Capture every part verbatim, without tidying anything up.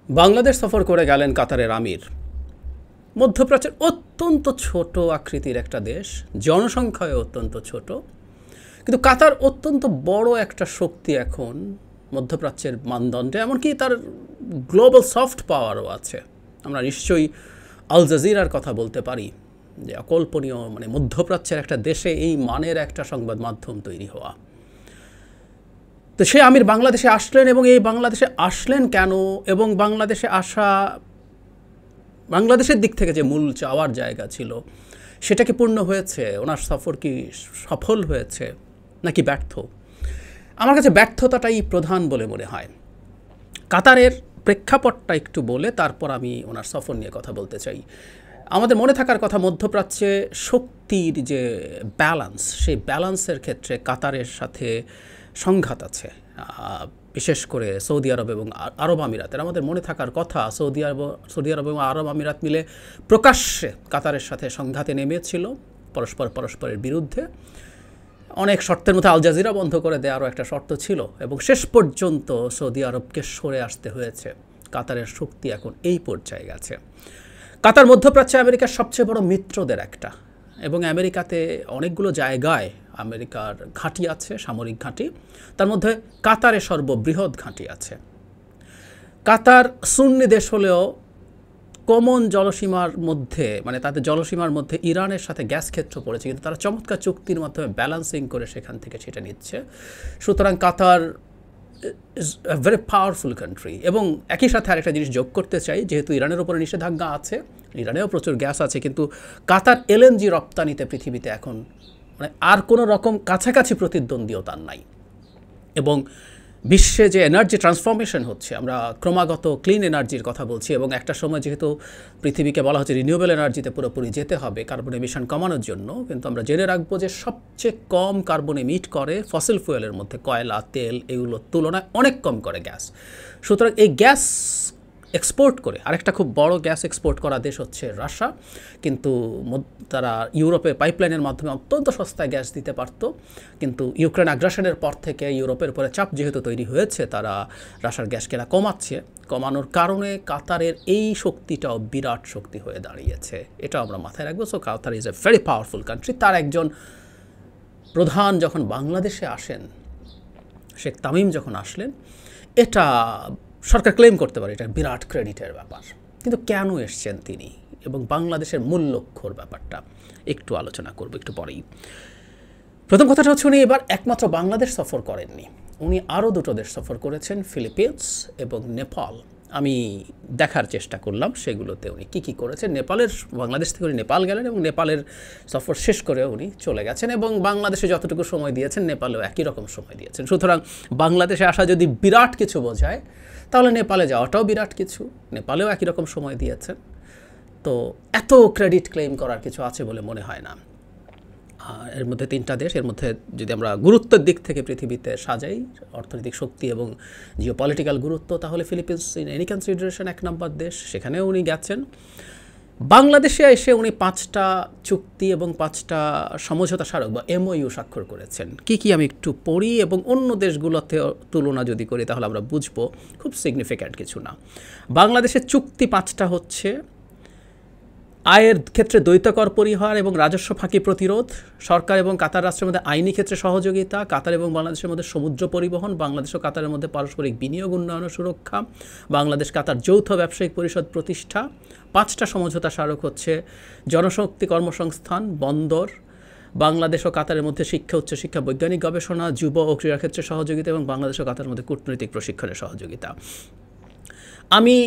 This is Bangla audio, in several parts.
বাংলাদেশ সফর করে গেলেন কাতারের আমির। মধ্যপ্রাচ্যের অত্যন্ত ছোট আকৃতির একটা দেশ, জনসংখ্যায় অত্যন্ত ছোট, কিন্তু কাতার অত্যন্ত বড় একটা শক্তি এখন মধ্যপ্রাচ্যের মানদণ্ডে, এমনকি তার গ্লোবাল সফট পাওয়ারও আছে। আমরা নিশ্চয়ই আল জাজিরার কথা বলতে পারি যে অকল্পনীয়, মানে মধ্যপ্রাচ্যের একটা দেশে এই মানের একটা সংবাদ মাধ্যম তৈরি হওয়া। তো সে আমির বাংলাদেশে আসলেন, এবং এই বাংলাদেশে আসলেন কেন, এবং বাংলাদেশে আসা বাংলাদেশের দিক থেকে যে মূল চাওয়ার জায়গা ছিল সেটা কি পূর্ণ হয়েছে? ওনার সফর কি সফল হয়েছে নাকি ব্যর্থ? আমার কাছে ব্যর্থতাটাই প্রধান বলে মনে হয়। কাতারের প্রেক্ষাপটটা একটু বলে তারপর আমি ওনার সফর নিয়ে কথা বলতে চাই। আমাদের মনে থাকার কথা, মধ্যপ্রাচ্যে শক্তির যে ব্যালেন্স, সেই ব্যালেন্সের ক্ষেত্রে কাতারের সাথে সংঘাত আছে, বিশেষ করে সৌদি আরব এবং আরব আমিরাতের। আমাদের মনে থাকার কথা, সৌদি আরব সৌদি আরব এবং আরব আমিরাত মিলে প্রকাশ্যে কাতারের সাথে সংঘাতে নেমেছিল, পরস্পর পরস্পরের বিরুদ্ধে। অনেক শর্তের মধ্যে আল জাজিরা বন্ধ করে দেওয়ারও একটা শর্ত ছিল, এবং শেষ পর্যন্ত সৌদি আরবকে সরে আসতে হয়েছে। কাতারের শক্তি এখন এই পর্যায়ে গেছে। কাতার মধ্যপ্রাচ্যে আমেরিকার সবচেয়ে বড় মিত্রদের একটা, এবং আমেরিকাতে অনেকগুলো জায়গায় আমেরিকার ঘাঁটি আছে, সামরিক ঘাঁটি। তার মধ্যে কাতারে সর্ববৃহৎ ঘাঁটি আছে। কাতার সুন্নি দেশ হলেও কমন জলসীমার মধ্যে, মানে তাদের জলসীমার মধ্যে ইরানের সাথে গ্যাস ক্ষেত্র পড়েছে, কিন্তু তারা চমৎকার চুক্তির মাধ্যমে ব্যালেন্সিং করে সেখান থেকে সেটা নিচ্ছে। সুতরাং Qatar is a very powerful country. এবং একই সাথে আরেকটা জিনিস যোগ করতে চাই, যেহেতু ইরানের উপরে নিষেধাজ্ঞা আছে, ইরানেও প্রচুর গ্যাস আছে, কিন্তু কাতার এলএনজি রপ্তানিতে পৃথিবীতে এখন মানে আর কোনো রকম কাছাকাছি প্রতিদ্বন্দ্বীও তার নাই। এবং বিশ্বে যে এনার্জি ট্রান্সফরমেশন হচ্ছে, আমরা ক্রমাগত ক্লিন এনার্জির কথা বলছি, এবং একটা সময় যেহেতু পৃথিবীকে বলা হচ্ছে রিনিউয়েবল এনার্জিতে পুরোপুরি যেতে হবে কার্বন এমিশন কমানোর জন্য, কিন্তু আমরা জেনে রাখবো যে সবচেয়ে কম কার্বন এমিট করে ফসিল ফুয়েলের মধ্যে কয়লা, তেল, এগুলোর তুলনায় অনেক কম করে গ্যাস। সুতরাং এই গ্যাস এক্সপোর্ট করে, আরেকটা খুব বড় গ্যাস এক্সপোর্ট করা দেশ হচ্ছে রাশিয়া, কিন্তু তারা ইউরোপে পাইপলাইনের মাধ্যমে অত্যন্ত সস্তায় গ্যাস দিতে পারত, কিন্তু ইউক্রেন আগ্রাসনের পর থেকে ইউরোপের উপরে চাপ যেহেতু তৈরি হয়েছে, তারা রাশিয়ার গ্যাস কেনা কমাচ্ছে। কমানোর কারণে কাতারের এই শক্তিটাও বিরাট শক্তি হয়ে দাঁড়িয়েছে, এটা আমরা মাথায় রাখবো। So Qatar is a very powerful country. তার একজন প্রধান যখন বাংলাদেশে আসেন, শেখ তামিম যখন আসলেন, এটা সরকার ক্লেম করতে পারে এটা বিরাট ক্রেডিটের ব্যাপার। কিন্তু কেন এসছেন তিনি, এবং বাংলাদেশের মূল লক্ষ্যর ব্যাপারটা একটু আলোচনা করব একটু পরেই। প্রথম কথাটা হচ্ছে, উনি এবার একমাত্র বাংলাদেশ সফর করেননি, উনি আরও দুটো দেশ সফর করেছেন, ফিলিপিন্স এবং নেপাল। আমি দেখার চেষ্টা করলাম সেগুলোতে উনি কী কী করেছেন। নেপালের, বাংলাদেশ থেকে উনি নেপাল গেলেন, এবং নেপালের সফর শেষ করে উনি চলে গেছেন, এবং বাংলাদেশে যতটুকু সময় দিয়েছেন নেপালেও একই রকম সময় দিয়েছেন। সুতরাং বাংলাদেশে আসা যদি বিরাট কিছু বোঝায়, তাহলে নেপালে যাওয়াটাও বিরাট কিছু। নেপালেও একই রকম সময় দিয়েছেন, তো এত ক্রেডিট ক্লেম করার কিছু আছে বলে মনে হয় না। এর মধ্যে তিনটা দেশ, এর মধ্যে যদি আমরা গুরুত্বের দিক থেকে পৃথিবীতে সাজাই, অর্থনৈতিক শক্তি এবং জিও পলিটিক্যাল গুরুত্ব, তাহলে ফিলিপিন্স ইন এনি কনসিডারেশন এক নম্বর দেশ, সেখানেও উনি গেছেন। বাংলাদেশে এসে উনি পাঁচটা চুক্তি এবং পাঁচটা সমঝোতা স্মারক বা এমওইউ স্বাক্ষর করেছেন। কি কি আমি একটু পড়ি, এবং অন্য দেশগুলোতে তুলনা যদি করি তাহলে আমরা বুঝবো খুব সিগনিফিক্যান্ট কিছু না। বাংলাদেশের চুক্তি পাঁচটা হচ্ছে: আয়ের ক্ষেত্রে দ্বৈত কর পরিহার এবং রাজস্ব ফাঁকি প্রতিরোধ, সরকার এবং কাতার রাষ্ট্রের মধ্যে আইনি ক্ষেত্রে সহযোগিতা, কাতার এবং বাংলাদেশের মধ্যে সমুদ্র পরিবহন, বাংলাদেশ ও কাতারের মধ্যে পারস্পরিক বিনিয়োগ উন্নয়ন ও সুরক্ষা, বাংলাদেশ কাতার যৌথ ব্যবসায়িক পরিষদ প্রতিষ্ঠা। পাঁচটা সমঝোতা স্মারক হচ্ছে জনশক্তি কর্মসংস্থান, বন্দর, বাংলাদেশ ও কাতারের মধ্যে শিক্ষা, উচ্চশিক্ষা, বৈজ্ঞানিক গবেষণা, যুব ও ক্রীড়াক্ষেত্রে সহযোগিতা, এবং বাংলাদেশ ও কাতারের মধ্যে কূটনৈতিক প্রশিক্ষণের সহযোগিতা। আমি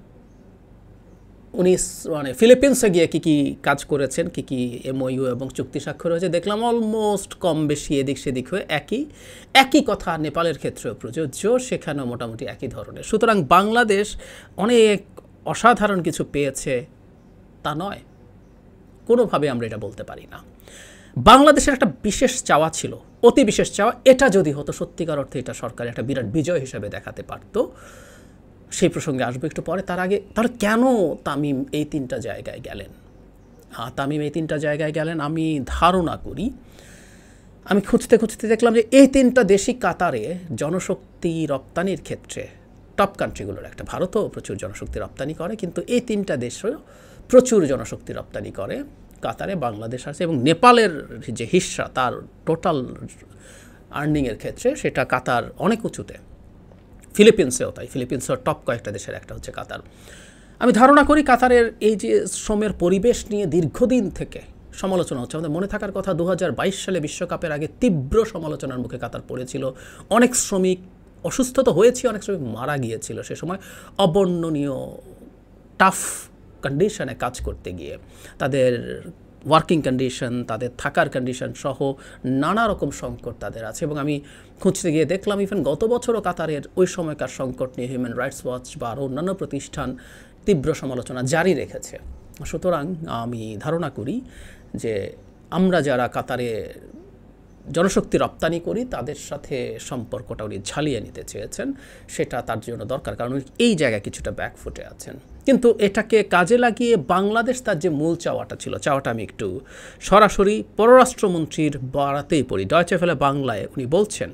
উনি মানে ফিলিপিন্সে গিয়ে কী কী কাজ করেছেন, কী কী এমওইউ এবং চুক্তি স্বাক্ষর হয়েছে দেখলাম, অলমোস্ট কম বেশি এদিক সেদিক হয়ে একই একই কথা নেপালের ক্ষেত্রেও প্রযোজ্য, সেখানেও মোটামুটি একই ধরনের। সুতরাং বাংলাদেশ অনেক অসাধারণ কিছু পেয়েছে তা নয়, কোনোভাবে আমরা এটা বলতে পারি না। বাংলাদেশের একটা বিশেষ চাওয়া ছিল, অতি বিশেষ চাওয়া। এটা যদি হতো সত্যিকার অর্থে, এটা সরকার একটা বিরাট বিজয় হিসেবে দেখাতে পারতো। সেই প্রসঙ্গে আসবো একটু পরে। তার আগে, তাহলে কেন তামিম এই তিনটা জায়গায় গেলেন? হ্যাঁ, তামিম এই তিনটা জায়গায় গেলেন আমি ধারণা করি, আমি খুঁজতে খুঁজতে দেখলাম যে এই তিনটা দেশই কাতারে জনশক্তি রপ্তানির ক্ষেত্রে টপ কান্ট্রিগুলোর একটা। ভারতও প্রচুর জনশক্তি রপ্তানি করে, কিন্তু এই তিনটা দেশও প্রচুর জনশক্তি রপ্তানি করে কাতারে। বাংলাদেশ আছে এবং নেপালের যে হিস্সা তার টোটাল আর্নিংয়ের ক্ষেত্রে সেটা কাতার অনেক উঁচুতে। ফিলিপিন্সেও তাই, ফিলিপিন্সের টপ কয়েকটা দেশের একটা হচ্ছে কাতার। আমি ধারণা করি কাতারের এই যে শ্রমের পরিবেশ নিয়ে দীর্ঘদিন থেকে সমালোচনা হচ্ছে। আমাদের মনে থাকার কথা দু হাজার বাইশ সালে বিশ্বকাপের আগে তীব্র সমালোচনার মুখে কাতার পড়েছিল। অনেক শ্রমিক অসুস্থ তো হয়েছে, অনেক শ্রমিক মারা গিয়েছিল সে সময় অবর্ণনীয় টাফ কন্ডিশনে কাজ করতে গিয়ে। তাদের ওয়ার্কিং কন্ডিশন, তাদের থাকার কন্ডিশন সহ নানা রকম সংকট তাদের আছে। এবং আমি খুঁজতে গিয়ে দেখলাম ইভেন গত বছরও কাতারের ওই সময়কার সংকট নিয়ে হিউম্যান রাইটস ওয়াচ বা আরও অন্যান্য প্রতিষ্ঠান তীব্র সমালোচনা জারি রেখেছে। সুতরাং আমি ধারণা করি যে আমরা যারা কাতারে জনশক্তি রপ্তানি করি তাদের সাথে সম্পর্কটা উনি ঝালিয়ে নিতে চেয়েছেন, সেটা তার জন্য দরকার, কারণ এই জায়গায় কিছুটা ব্যাকফুটে আছেন। কিন্তু এটাকে কাজে লাগিয়ে বাংলাদেশ তার যে মূল চাওয়াটা ছিল, চাওয়াটা আমি একটু সরাসরি পররাষ্ট্রমন্ত্রীর বাড়াতেই পড়ি। ডয়চে ভেলে বাংলায় উনি বলছেন,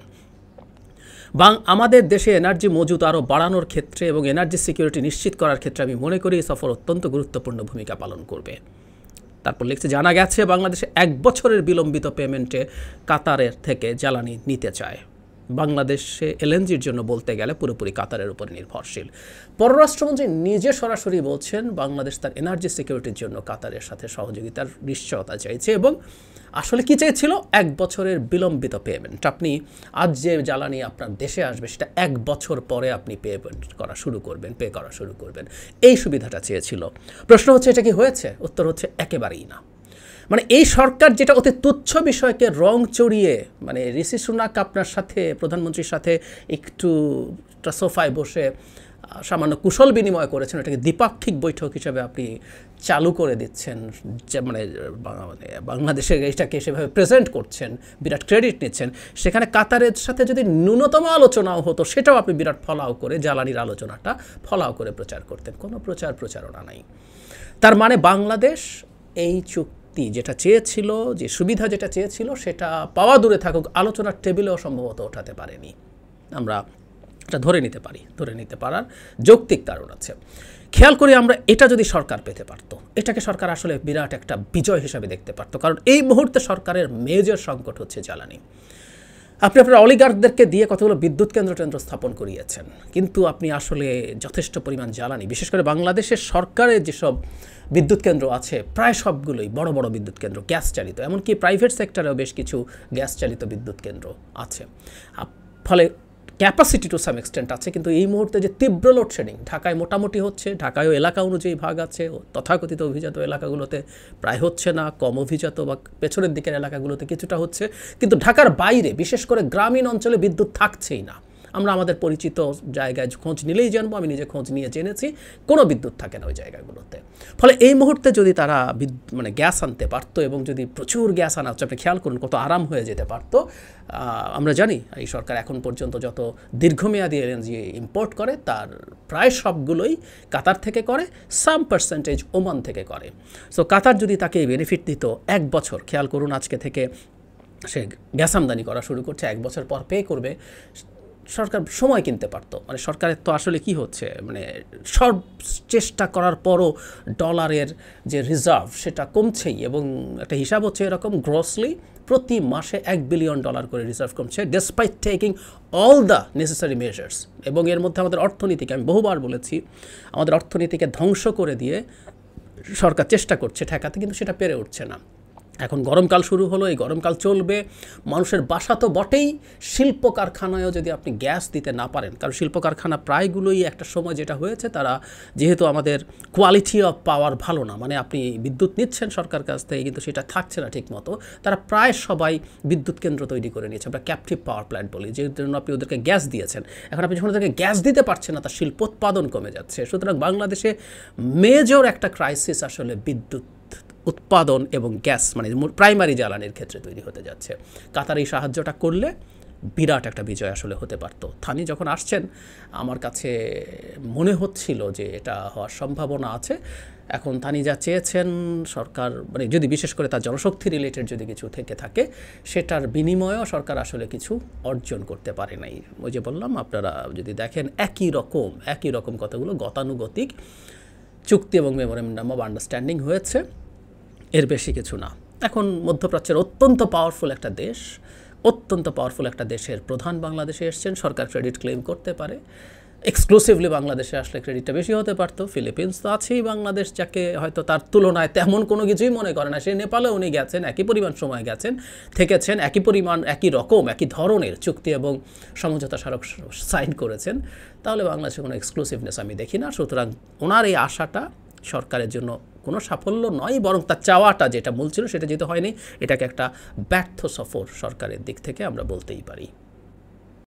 বাং আমাদের দেশে এনার্জি মজুদ আরও বাড়ানোর ক্ষেত্রে এবং এনার্জি সিকিউরিটি নিশ্চিত করার ক্ষেত্রে আমি মনে করি এই সফর অত্যন্ত গুরুত্বপূর্ণ ভূমিকা পালন করবে। তারপর লিখছে, জানা গেছে বাংলাদেশে এক বছরের বিলম্বিত পেমেন্টে কাতারের থেকে জ্বালানি নিতে চায়। বাংলাদেশে এলএনজির জন্য বলতে গেলে পুরোপুরি কাতারের উপর নির্ভরশীল। পররাষ্ট্রমন্ত্রী নিজে সরাসরি বলছেন বাংলাদেশ তার এনার্জি সিকিউরিটির জন্য কাতারের সাথে সহযোগিতার নিশ্চয়তা চাইছে এবং আসলে কী চেয়েছিল? এক বছরের বিলম্বিত পেমেন্ট। আপনি আজ যে জ্বালানি আপনার দেশে আসবে সেটা এক বছর পরে আপনি পেমেন্ট করা শুরু করবেন, পে করা শুরু করবেন, এই সুবিধাটা চেয়েছিল। প্রশ্ন হচ্ছে এটা কি হয়েছে? উত্তর হচ্ছে একেবারেই না। মানে এই সরকার যেটা অতি তুচ্ছ বিষয়কে রং চড়িয়ে, মানে ঋষি সুনাক আপনার সাথে প্রধানমন্ত্রীর সাথে একটু সোফায় বসে সামান্য কুশল বিনিময় করেছেন, এটাকে দ্বিপাক্ষিক বৈঠক হিসেবে আপনি চালু করে দিচ্ছেন, যে মানে বাংলাদেশে এইটাকে সেভাবে প্রেজেন্ট করছেন, বিরাট ক্রেডিট নিচ্ছেন। সেখানে কাতারের সাথে যদি ন্যূনতম আলোচনাও হতো সেটাও আপনি বিরাট ফলাও করে জ্বালানির আলোচনাটা ফলাও করে প্রচার করতেন। কোনো প্রচার প্রচারণা নাই। তার মানে বাংলাদেশ এই চুক্তি যেটা চেয়েছিল, যে সুবিধা যেটা চেয়েছিল, সেটা পাওয়া দূরে থাকুক, আলোচনার টেবিলেও সম্ভবত ওঠাতে পারেনি। আমরা এটা ধরে নিতে পারি, ধরে নিতে পারার যৌক্তিক কারণ আছে। খেয়াল করি আমরা এটা যদি সরকার পেতে পারতো, এটাকে সরকার আসলে বিরাট একটা বিজয় হিসাবে দেখতে পারতো, কারণ এই মুহূর্তে সরকারের মেজর সংকট হচ্ছে জ্বালানি। আপনি আপনার অলিগার্কদেরকে দিয়ে কতগুলো বিদ্যুৎ কেন্দ্র কেন্দ্র স্থাপন করিয়েছেন, কিন্তু আপনি আসলে যথেষ্ট পরিমাণ জ্বালানি, বিশেষ করে বাংলাদেশের সরকারের যেসব বিদ্যুৎ কেন্দ্র আছে প্রায় সবগুলোই বড় বড় বিদ্যুৎ কেন্দ্র, গ্যাস চালিত, এমনকি প্রাইভেট সেক্টরেও বেশ কিছু গ্যাস চালিত বিদ্যুৎ কেন্দ্র আছে। ফলে ক্যাপাসিটি টু সাম এক্সটেন্ট আছে, কিন্তু এই মুহূর্তে যে তীব্র লোডশেডিং ঢাকায় মোটামুটি হচ্ছে, ঢাকায়ও এলাকা অনুযায়ী ভাগ আছে, তথাকথিত অভিজাত এলাকাগুলোতে প্রায় হচ্ছে না, কম অভিজাত বা পেছনের দিকের এলাকাগুলোতে কিছুটা হচ্ছে, কিন্তু ঢাকার বাইরে বিশেষ করে গ্রামীণ অঞ্চলে বিদ্যুৎ থাকছেই না। আমরা আমাদের পরিচিত জায়গায় খোঁজ নিলেই জানবো, আমি নিজে খোঁজ নিয়ে জেনেছি কোনো বিদ্যুৎ থাকে না ওই জায়গাগুলোতে। ফলে এই মুহূর্তে যদি তারা মানে গ্যাস আনতে পারতো এবং যদি প্রচুর গ্যাস আনা হচ্ছে, আপনি খেয়াল করুন কত আরাম হয়ে যেতে পারতো। আমরা জানি এই সরকার এখন পর্যন্ত যত দীর্ঘমেয়াদী এলএনজি ইম্পোর্ট করে তার প্রায় সবগুলোই কাতার থেকে করে, সাম পার্সেন্টেজ ওমান থেকে করে। সো কাতার যদি তাকে বেনিফিট দিত এক বছর, খেয়াল করুন আজকে থেকে সে গ্যাস আমদানি করা শুরু করছে, এক বছর পর পে করবে, সরকার সময় কিনতে পারতো। মানে সরকারের তো আসলে কি হচ্ছে, মানে সব চেষ্টা করার পরও ডলারের যে রিজার্ভ সেটা কমছেই, এবং একটা হিসাব হচ্ছে এরকম গ্রসলি প্রতি মাসে এক বিলিয়ন ডলার করে রিজার্ভ কমছে, despite taking all the necessary measures. এবং এর মধ্যে আমাদের অর্থনীতিকে, আমি বহুবার বলেছি, আমাদের অর্থনীতিকে ধ্বংস করে দিয়ে সরকার চেষ্টা করছে ঠেকাতে, কিন্তু সেটা পেরে উঠছে না। এখন গরমকাল শুরু হলো, এই গরমকাল চলবে, মানুষের বাসা তো বটেই, শিল্প কারখানায়ও যদি আপনি গ্যাস দিতে না পারেন, কারণ শিল্প কারখানা প্রায়গুলোই একটা সময় যেটা হয়েছে, তারা যেহেতু আমাদের কোয়ালিটি অফ পাওয়ার ভালো না, মানে আপনি বিদ্যুৎ নিচ্ছেন সরকার কাছ থেকে কিন্তু সেটা থাকছে না ঠিক মতো, তারা প্রায় সবাই বিদ্যুৎ কেন্দ্র তৈরি করে নিয়েছে, আমরা ক্যাপটিভ পাওয়ার প্ল্যান্ট বলি, যে জন্য আপনি ওদেরকে গ্যাস দিয়েছেন। এখন আপনি যখন ওদেরকে গ্যাস দিতে পারছেন না, তার শিল্পোৎপাদন কমে যাচ্ছে। সুতরাং বাংলাদেশে মেজর একটা ক্রাইসিস আসলে বিদ্যুৎ উৎপাদন এবং গ্যাস, মানে প্রাইমারি জ্বালানির ক্ষেত্রে তৈরি হতে যাচ্ছে। কাতার এই সাহায্যটা করলে বিরাট একটা বিজয় আসলে হতে পারত। থানি যখন আসছেন আমার কাছে মনে হচ্ছিল যে এটা হওয়ার সম্ভাবনা আছে। এখন থানি যা চেয়েছেন সরকার, মানে যদি বিশেষ করে তার জনশক্তি রিলেটেড যদি কিছু থেকে থাকে সেটার বিনিময়েও সরকার আসলে কিছু অর্জন করতে পারে নাই। ওই যে বললাম, আপনারা যদি দেখেন একই রকম একই রকম কথাগুলো গতানুগতিক চুক্তি এবং মেমোরেন্ডাম অব আন্ডারস্ট্যান্ডিং হয়েছে, এর বেশি কিছু না। এখন মধ্যপ্রাচ্যের অত্যন্ত পাওয়ারফুল একটা দেশ, অত্যন্ত পাওয়ারফুল একটা দেশের প্রধান বাংলাদেশে এসছেন, সরকার ক্রেডিট ক্লেম করতে পারে। এক্সক্লুসিভলি বাংলাদেশে আসলে ক্রেডিটটা বেশি হতে পারতো। ফিলিপিন্স তো আছেই, বাংলাদেশ যাকে হয়তো তার তুলনায় তেমন কোনো কিছুই মনে করে না, সে নেপালে উনি গেছেন, একই পরিমাণ সময় গেছেন, থেকেছেন, একই পরিমাণ একই রকম একই ধরনের চুক্তি এবং সমঝোতা স্মারক সাইন করেছেন। তাহলে বাংলাদেশে কোনো এক্সক্লুসিভনেস আমি দেখি না। সুতরাং ওনার এই আশাটা সরকারের জন্য কোনো সাফল্য নয়, বরং তার চাওয়াটা যেটা মূল ছিল সেটা যেহেতু হয়নি, এটাকে একটা ব্যর্থ সফর সরকারের দিক থেকে আমরা বলতেই পারি।